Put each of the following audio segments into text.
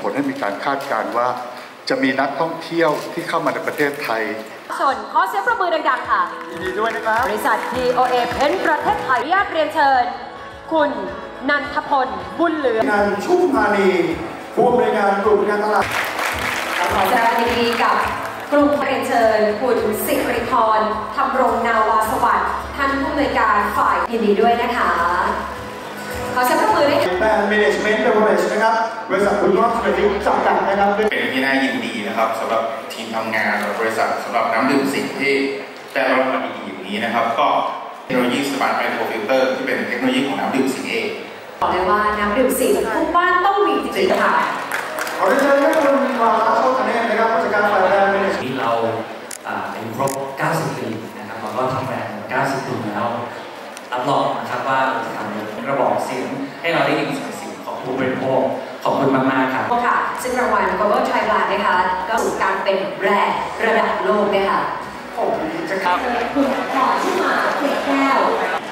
ผลให้มีการคาดการณ์ว่าจะมีนักท่องเที่ยวที่เข้ามาในประเทศไทยชนขอเสียงประมือดังๆค่ะยินดีด้วยนะครับบริษัท TOA เพ้นประเทศไทยญาติเรียนเชิญคุณนันทพลบุญเหลืองานชุ่มพานีผู้อำนวยการกลุ่มการตลาดขอแสดงความยินดีกับกลุ่มเรียนเชิญคุณสิริพรธรรมรงนาวาสวัสดิ์ท่านผู้อำนวยการฝ่ายยินดีด้วยนะคะขอเสียงปรบมือด้วยค่ะแบรนด์ Management Beverage นะครับบริษัทคุณรอดธุรกิจจำกัดนะครับเป็นที่น่ายินดีนะครับสำหรับทีมทำงานบริษัทสำหรับน้ำดื่มสิงที่ได้รับมาดีอย่างนี้นะครับก็เทคโนโลยี Smart Micro Filter ที่เป็นเทคโนโลยีของน้ำดื่มสิงเองบอกเลยว่าน้ำดื่มสิงทุกบ้านต้องมีจริงๆค่ะขอเชิญท่านผู้มีความรักโชคคะแนนนะครับผู้จัดการฝ่ายแบรนด์ Management ที่เราเป็นครบ 90 ปีนะครับเราก็ทำแบรนด์ 90 ปีแล้วรับรองนะครับว่าเราจะทำระบอกเสียงให้เราได้ยินเสียงของผู้บริโภคขอบคุณมากๆครับค่ะซึ่งรางวัล Global Thailand นะคะก็สู่การเป็นแบรนด์ระดับโลกเลยค่ะโอ้ดีจังครับคุณขอชื่อมาเกล็ดแก้ว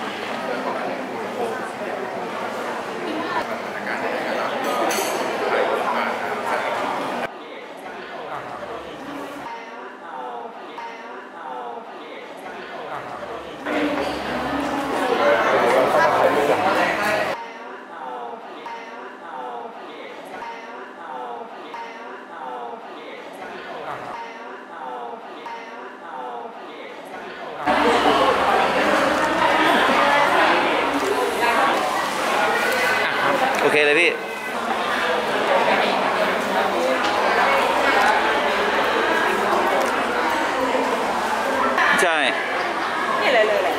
โอเคเลยพี่ใช่นี่เลย